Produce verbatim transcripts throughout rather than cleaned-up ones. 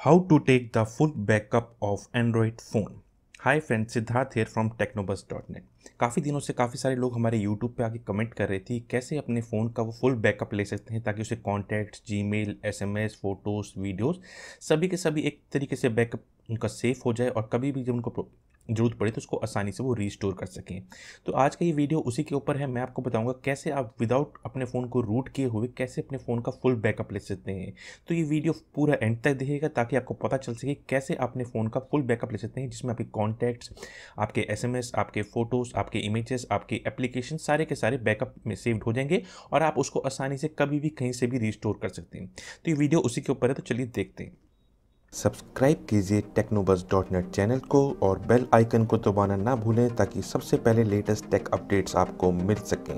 How to take the full backup of Android phone। Hi friend, Siddharth here from Technobuzz dot net. काफ़ी दिनों से काफ़ी सारे लोग हमारे यूट्यूब पे आके कमेंट कर रहे थे कैसे अपने फ़ोन का वो फुल बैकअप ले सकते हैं ताकि उसे contacts, Gmail, SMS, photos, videos सभी के सभी एक तरीके से बैकअप उनका सेफ हो जाए और कभी भी जब उनको ज़रूरत पड़े तो उसको आसानी से वो रीस्टोर कर सकें। तो आज का ये वीडियो उसी के ऊपर है। मैं आपको बताऊंगा कैसे आप विदाउट अपने फ़ोन को रूट किए हुए कैसे अपने फ़ोन का फुल बैकअप ले सकते हैं। तो ये वीडियो पूरा एंड तक देखिएगा ताकि आपको पता चल सके कैसे अपने फ़ोन का फुल बैकअप ले सकते हैं, जिसमें आपके कॉन्टैक्ट्स, आपके एसएमएस, आपके फ़ोटोज़, आपके इमेजेस, आपके एप्लीकेशन सारे के सारे बैकअप में सेव्ड हो जाएंगे और आप उसको आसानी से कभी भी कहीं से भी रिस्टोर कर सकते हैं। तो ये वीडियो उसी के ऊपर है, तो चलिए देखते हैं। सब्सक्राइब कीजिए टेक्नोबस डॉट नेट चैनल को और बेल आइकन को दबाना ना भूलें ताकि सबसे पहले लेटेस्ट टेक अपडेट्स आपको मिल सकें।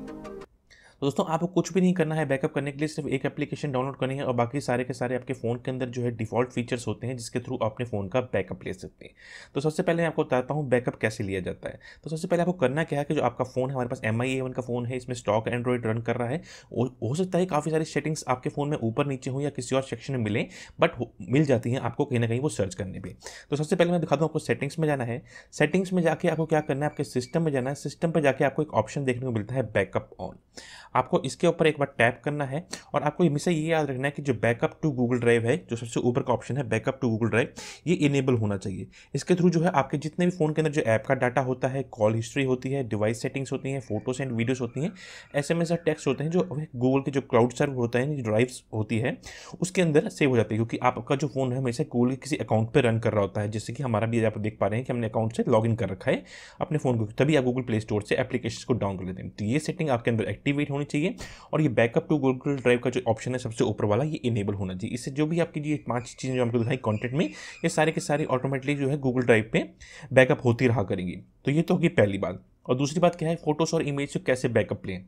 तो दोस्तों, आपको कुछ भी नहीं करना है बैकअप करने के लिए, सिर्फ एक एप्लीकेशन डाउनलोड करनी है और बाकी सारे के सारे आपके फ़ोन के अंदर जो है डिफ़ॉल्ट फीचर्स होते हैं जिसके थ्रू अपने फ़ोन का बैकअप ले सकते हैं। तो सबसे पहले मैं आपको बताता हूँ बैकअप कैसे लिया जाता है। तो सबसे पहले आपको करना क्या है कि जो आपका फ़ोन है, हमारे पास एम आई ए वन का फ़ोन है, इसमें स्टॉक एंड्रॉइड रन कर रहा है। हो हो सकता है काफ़ी सारी सेटिंग्स आपके फ़ोन में ऊपर नीचे हो या किसी और सेक्शन में मिलें, बट मिल जाती हैं आपको कहीं ना कहीं वो सर्च करने पर। तो सबसे पहले मैं दिखाता हूँ आपको सेटिंग्स में जाना है। सेटिंग्स में जाके आपको क्या करना है, आपके सिस्टम में जाना है। सिस्टम पर जाके आपको एक ऑप्शन देखने को मिलता है बैकअप ऑन। आपको इसके ऊपर एक बार टैप करना है और आपको हमेशा ये याद रखना है कि जो बैकअप टू गूगल ड्राइव है, जो सबसे ऊपर का ऑप्शन है बैकअप टू गूगल ड्राइव, ये इनेबल होना चाहिए। इसके थ्रू जो है आपके जितने भी फ़ोन के अंदर जो ऐप का डाटा होता है, कॉल हिस्ट्री होती है, डिवाइस सेटिंग्स होती हैं, फोटोज एंड वीडियोस होती हैं, एसएमएस और टेक्स्ट होते हैं, जो गूगल के जो क्लाउड सर्वर होता है, जो ड्राइव्स होती है, उसके अंदर सेव हो जाती है। क्योंकि आपका जो फ़ोन है हमेशा गूगल के किसी अकाउंट पर रन कर रहा होता है, जैसे कि हमारा भी आप देख पा रहे हैं कि हमने अकाउंट से लॉग इन कर रखा है अपने फ़ोन को, तभी आप गूगल प्ले स्टोर से एप्लीकेशन को डाउन कर लेते हैं। तो ये सेटिंग आपके अंदर एक्टिवेट होनी चाहिए और ये बैकअप टू गूगल ड्राइव का जो ऑप्शन है सबसे ऊपर वाला, ये इनेबल होना चाहिए। इससे जो भी आपकी ये पांच चीज़ें जो आपको दिखाई कंटेंट में, ये सारे के सारे ऑटोमेटिकली जो है गूगल ड्राइव पे बैकअप होती रहा करेंगी। तो ये तो होगी पहली बात। और दूसरी बात क्या है, फोटोज़ और इमेज से कैसे बैकअप लें।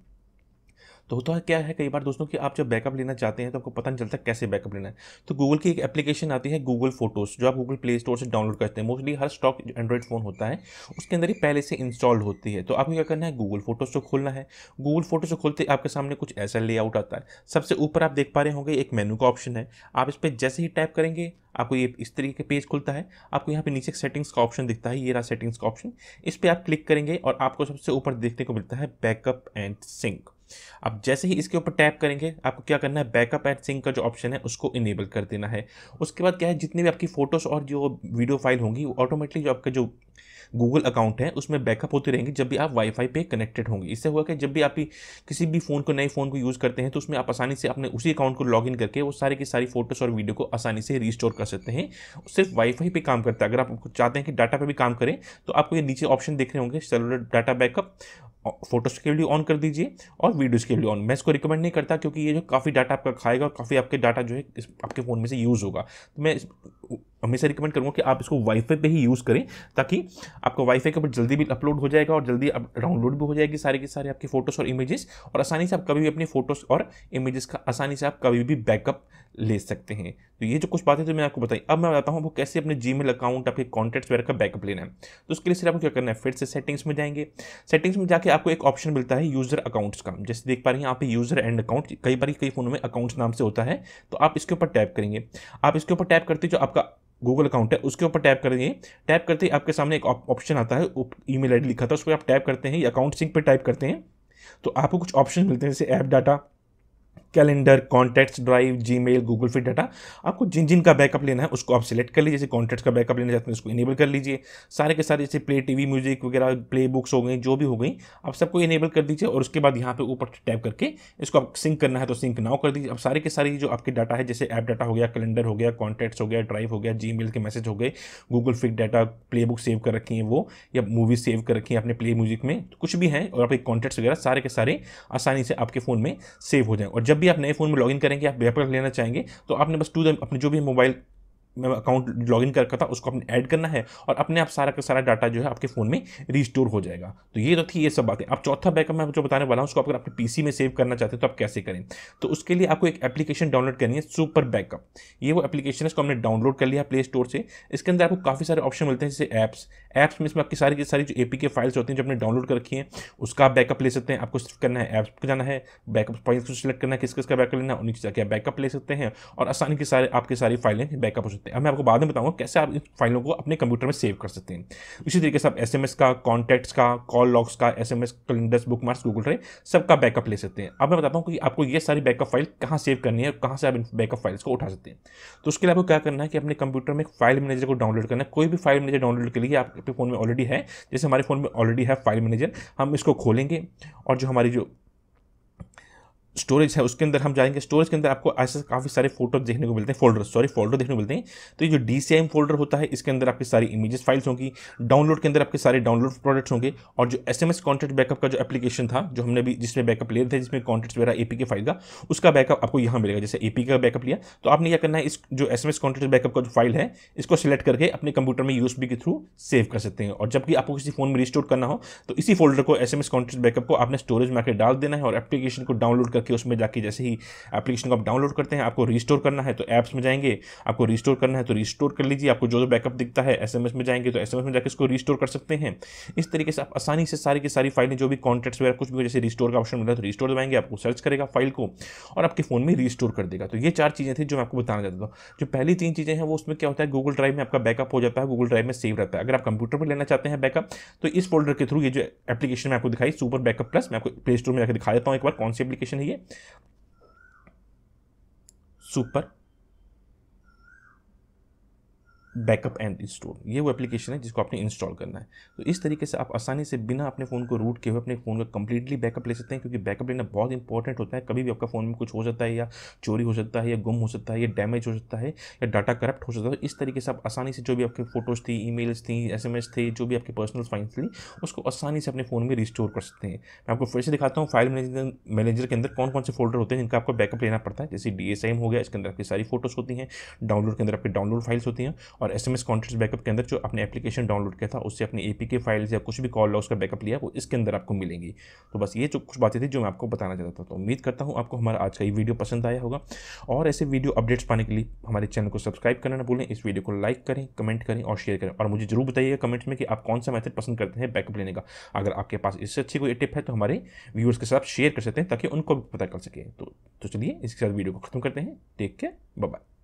तो होता क्या है कई बार दोस्तों कि आप जब बैकअप लेना चाहते हैं तो आपको पता नहीं चलता कैसे बैकअप लेना है। तो गूगल की एक एप्लीकेशन आती है गूगल फोटोज़, जो आप गूगल प्ले स्टोर से डाउनलोड करते हैं। मोस्टली हर स्टॉक एंड्रॉइड फ़ोन होता है उसके अंदर ही पहले से इंस्टॉल्ड होती है। तो आपको क्या करना है, गूगल फोटोज़ को खोलना है। गूगल फोटोज़ को खोलते आपके सामने कुछ ऐसा लेआउट आता है। सबसे ऊपर आप देख पा रहे होंगे एक मेनू का ऑप्शन है। आप इस पर जैसे ही टैप करेंगे आपको ये इस तरीके के पेज खुलता है। आपको यहाँ पे नीचे सेटिंग्स का ऑप्शन दिखता है, ये रहा सेटिंग्स का ऑप्शन। इस पर आप क्लिक करेंगे और आपको सबसे ऊपर देखने को मिलता है बैकअप एंड सिंक। अब जैसे ही इसके ऊपर टैप करेंगे आपको क्या करना है, बैकअप एंड सिंक का जो ऑप्शन है उसको इनेबल कर देना है। उसके बाद क्या है, जितनी भी आपकी फोटोज़ और जो वीडियो फाइल होंगी वो ऑटोमेटिकली जो आपका जो गूगल अकाउंट है उसमें बैकअप होती रहेंगी जब भी आप वाईफाई पे कनेक्टेड होंगे। इससे हुआ कि जब भी आप किसी भी फ़ोन को, नए फ़ोन को यूज़ करते हैं तो उसमें आप आसानी से अपने उसी अकाउंट को लॉगिन करके वो सारी की सारी फोटोज़ और वीडियो को आसानी से रिस्टोर कर सकते हैं। सिर्फ वाईफाई पे काम करता है। अगर आप चाहते हैं कि डाटा पे भी काम करें तो आपको ये नीचे ऑप्शन दिख रहे होंगे, सेलुलर डाटा बैकअप, फोटोज़ के लिए ऑन कर दीजिए और वीडियोज़ के लिए ऑन। मैं इसको रिकमेंड नहीं करता क्योंकि ये जो काफ़ी डाटा आपका खाएगा और काफ़ी आपके डाटा जो है इस आपके फ़ोन में से यूज़ होगा। तो मैं हमेशा रिकमेंड करूँगा कि आप इसको वाईफाई पे ही यूज़ करें ताकि आपको वाईफाई के ऊपर जल्दी भी अपलोड हो जाएगा और जल्दी अब डाउनलोड भी हो जाएगी सारी की सारी आपकी फ़ोटोज़ और इमेजेस, और आसानी से आप कभी भी अपनी फ़ोटोज़ और इमेजेस का आसानी से आप कभी भी बैकअप ले सकते हैं। तो ये जो कुछ बातें तो मैंने आपको बताई। अब मैं बताता हूँ आपको कैसे अपने जीमेल अकाउंट, आपके कॉन्टैक्ट्स वगैरह का बैकअप लेना है। तो उसके लिए सिर्फ आपको क्या करना है, फिर से सेटिंग्स में जाएंगे। सेटिंग्स में जाके आपको एक ऑप्शन मिलता है यूज़र अकाउंट्स का। जैसे देख पा रहे हैं यहाँ पे यूज़र एंड अकाउंट, कई बार कई फ़ोनों में अकाउंट्स नाम से होता है। तो आप इसके ऊपर टैप करेंगे। आप इसके ऊपर टैप करते जो आपका गूगल अकाउंट है उसके ऊपर टैप करेंगे। टैप करते ही आपके सामने एक ऑप्शन आता है, ईमेल आईडी लिखा था, उस पर आप टैप करते हैं, अकाउंट सिंक पर टाइप करते हैं तो आपको कुछ ऑप्शन मिलते हैं जैसे app data, calendar, contacts, drive, Gmail, Google Fit data. आपको जिन जिन का बैकअप लेना है उसको आप सिलेक्ट कर लीजिए। जैसे कॉन्टैक्ट्स का बैकअप लेना चाहते हैं उसको इनेबल कर लीजिए। सारे के सारे जैसे प्ले टीवी म्यूजिक वगैरह, प्ले बुक्स हो गई, जो भी हो गई, आप सबको इनेबल कर दीजिए और उसके बाद यहाँ पे ऊपर टैप करके इसको आप सिंक करना है तो सिंक नाउ कर दीजिए। अब सारे के सारे जो आपके डाटा है, जैसे ऐप डाटा हो गया, कैलेंडर हो गया, कॉन्टैक्ट्स हो गया, ड्राइव हो गया, जीमेल के मैसेज हो गए, Google Fit data, Play Book save कर रखी हैं वो, या मूवी सेव कर रखी है अपने प्ले म्यूजिक में, तो कुछ भी है, और आपके कॉन्टैक्ट्स वगैरह सारे के सारे आसानी से आपके फ़ोन में सेव हो जाए। और जब भी आप नए फ़ोन में लॉगिन करेंगे, आप बैकअप लेना चाहेंगे तो आपने बस टू द अपने जो भी मोबाइल में अकाउंट लॉगिन कर रखा था उसको आपने ऐड करना है और अपने आप सारा का सारा डाटा जो है आपके फ़ोन में रिस्टोर हो जाएगा। तो ये तो थी ये सब बातें। अब चौथा बैकअप मैं जो बताने वाला हूँ उसको अगर अपने पीसी में सेव करना चाहते हैं तो आप कैसे करें। तो उसके लिए आपको एक एप्लीकेशन डाउनलोड करनी है, सुपर बैकअप। ये वो एप्लीकेशन है, इसको हमने डाउनलोड कर लिया प्ले स्टोर से। इसके अंदर आपको काफ़ी सारे ऑप्शन मिलते हैं, जैसे ऐप्स ऐप्स में इसमें आपकी सारी की सारी जो एपीके फाइल्स होती हैं जो आपने डाउनलोड कर रखी हैं उसका आप बैकअप ले सकते हैं। आपको सिर्फ करना है ऐप्स पर जाना है, बैकअप फाइल्स को सिलेक्ट करना है, किस किस का बैकअप लेना है, और नीचे जाके आप बैकअप ले सकते हैं और आसानी के सारे आपकी सारी फाइलें बैकअप हो सकती सकते हैं। अब मैं आपको बाद में बताऊंगा कैसे आप इन फाइलों को अपने कंप्यूटर में सेव कर सकते हैं। इसी तरीके से आप एसएमएस का, कॉन्टैक्ट्स का, कॉल लॉग्स का, SMS, calendars, bookmarks, Google Drive, सबका बैकअप ले सकते हैं। अब मैं बताता हूँ कि आपको ये सारी बैकअप फाइल कहाँ सेव करनी है और कहाँ से आप इन बैकअप फाइल्स को उठा सकते हैं। तो उसके लिए आपको क्या करना है कि अपने कंप्यूटर में फाइल मैनेजर को डाउनलोड करना है। कोई भी फाइल मैनेजर डाउनलोड के लिए आपके फोन में ऑलरेडी है, जैसे हमारे फोन में ऑलरेडी है फाइल मैनेजर, हम इसको खोलेंगे और जो हमारी जो स्टोरेज है उसके अंदर हम जाएंगे। स्टोरेज के अंदर आपको ऐसे काफ़ी सारे फोटो देखने को मिलते हैं, फोल्डर सॉरी फोल्डर देखने को मिलते हैं। तो ये जो डी सी एम फोल्डर होता है, इसके अंदर आपकी सारी इमेजेस फाइल्स होंगी। डाउनलोड के अंदर आपके सारे डाउनलोड प्रोडक्ट्स होंगे। और जो S M S contact backup का जो एप्लीकेशन था, जो हमने भी जिसमें बैकअप ले रहे थे, जिसमें कॉन्टैक्ट्स वगैरह एपी के फाइल का, उसका बैकअप आपको यहाँ मिलेगा। जैसे एपी का बैकअप लिया तो आपने क्या करना है, इस जो S M S contact backup का जो फाइल है, इसको सिलेक्ट करके अपने कंप्यूटर में यूएसबी के थ्रू सेव कर सकते हैं। और जब भी आपको किसी फोन में रिस्टोर करना हो तो इसी फोल्डर को, S M S contact backup को आपने स्टोरेज में आकर डाल देना है और एप्लीकेशन को डाउनलोड करके उसमें जाके जैसे ही एप्लीकेशन को आप डाउनलोड करते हैं, आपको रिस्टोर करना है तो ऐप्स में जाएंगे, आपको रिस्टोर करना है तो रिस्टोर कर लीजिए। आपको जो जो बैकअप दिखता है एसएमएस में जाएंगे तो एसएमएस में जाकर इसको रिस्टोर कर सकते हैं। इस तरीके से आप आसानी से सारी की सारी फाइलें, जो भी कॉन्टैक्ट्स वगैरह कुछ भी, जैसे रिस्टोर का ऑप्शन मिला तो रिस्टोर दबाएंगे, आपको सर्च करेगा फाइल को और आपके फोन में रिस्टोर कर देगा। तो ये चार चीज़ें थी जो मैं आपको बताना चाहता था। जो पहली तीन चीज़ें हैं वो उसमें क्या होता है, गूगल ड्राइव में आपका बैकअप हो जाता है, गूगल ड्राइव में सेव रहता है। अगर आप कंप्यूटर पर लेना चाहते हैं बैकअप तो इस फोल्डर के थ्रू, ये जो एप्लीकेशन मैं आपको दिखाई सुपर बैकअप प्लस, मैं आपको प्ले स्टोर में जाकर दिखा देता हूँ एक बार कौन सी एप्लीकेशन है ये, सुपर बैकअप एंड इंस्टॉल। ये वो एप्लीकेशन है जिसको आपने इंस्टॉल करना है। तो इस तरीके से आप आसानी से बिना अपने फ़ोन को रूट किए हुए अपने फ़ोन का कंप्लीटली बैकअप ले सकते हैं, क्योंकि बैकअप लेना बहुत इंपॉर्टेंट होता है। कभी भी आपका फ़ोन में कुछ हो सकता है, या चोरी हो सकता है, या गुम हो सकता है, या डैमेज हो सकता है, या डाटा करप्ट हो सकता है। तो इस तरीके से आप आसानी से जो भी आपकी फोटोज़ थी, ईमेल्स थी, एसएमएस थे, जो भी आपके पर्सनल फाइल्स थी, उसको आसानी से अपने फ़ोन में रिस्टोर कर सकते हैं। मैं आपको फिर से दिखाता हूँ फाइल मैनेजर मैनेजर के अंदर कौन कौन से फोल्डर होते हैं जिनका आपको बैकअप लेना पड़ता है। जैसे डी एस एम हो गया, इसके अंदर आपकी सारी फोटोज़ होती हैं। डाउनलोड के अंदर आपकी डाउनलोड फाइल्स होती हैं। और S M S contacts backup के अंदर जो आपने एप्लीकेशन डाउनलोड किया था उससे अपनी एपीके फाइल्स या कुछ भी कॉल लॉग्स का बैकअप लिया, वो इसके अंदर आपको मिलेंगी। तो बस ये जो कुछ बातें थी जो मैं आपको बताना चाहता था। तो उम्मीद करता हूँ आपको हमारा आज का ये वीडियो पसंद आया होगा। और ऐसे वीडियो अपडेट्स पाने के लिए हमारे चैनल को सब्सक्राइब करना ना भूलें। इस वीडियो को लाइक करें, कमेंट करें और शेयर करें। और मुझे जरूर बताइएगा कमेंट्स में कि आप कौन सा मेथड पसंद करते हैं बैकअप लेने का। अगर आपके पास इससे अच्छी कोई टिप है तो हमारे व्यूअर्स के साथ शेयर कर सकते हैं ताकि उनको भी पता कर सके। तो तो चलिए इसके साथ वीडियो को खत्म करते हैं। Take care, bye bye.